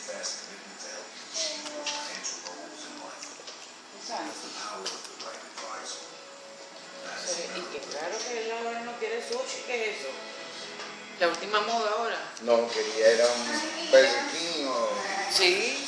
Y qué claro que él ahora no quiere sushi, ¿qué es eso? La última moda ahora. No, quería era un Burger King o... Sí.